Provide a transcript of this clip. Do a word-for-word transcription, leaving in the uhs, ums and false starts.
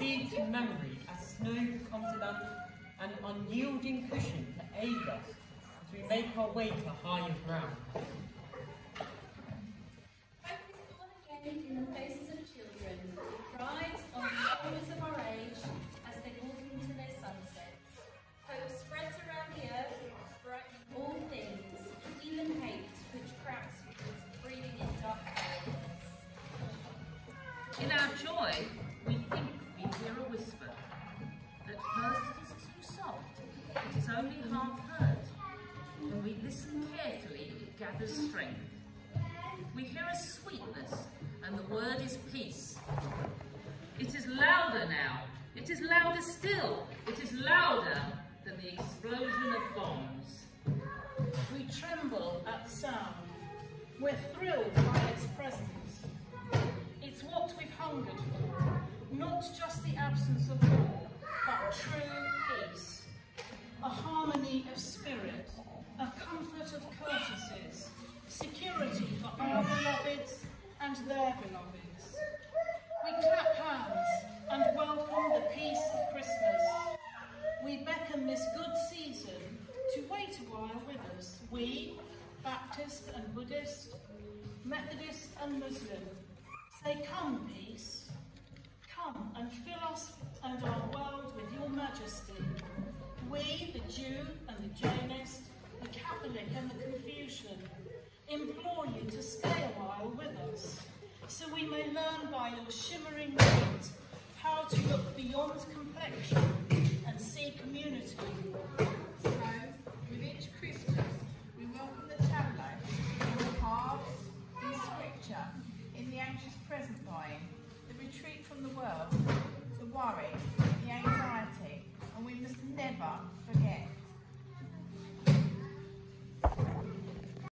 succeed to memory as snow becomes an, an unyielding cushion to aid us as we make our way to higher ground. Hope is born again in the faces of children, who rides on the shoulders of our age as they walk into their sunsets. Hope spreads around the earth, brightening all things, even hate, which cracks with breathing in dark corners. In our joy, we think we hear a whisper. At first it is too soft, it is only half heard. When we listen carefully, it gathers strength. We hear a sweetness, and the word is peace. It is louder now, it is louder still, it is louder than the explosion of bombs. We tremble at the sound. We're thrilled by its presence. It's what we've hungered for, not just the absence of war, but true peace. A harmony of spirit, a comfort of courtesies, security for our beloveds and their beloveds. We clap hands and welcome the peace of Christmas. We beckon this good season to wait a while with us. We, Baptist and Buddhist, Methodist and Muslim, say, come, peace. Come and fill us and our world with your majesty. We, the Jew and the Jainist, the Catholic and the Confucian, implore you to stay a while with us, so we may learn by your shimmering light how to look beyond complexion and see community. So, with each Christmas, we welcome the traveller in the hearts, in scripture, in the anxious present buying, the retreat from the world, the worry, the anxiety, and we must never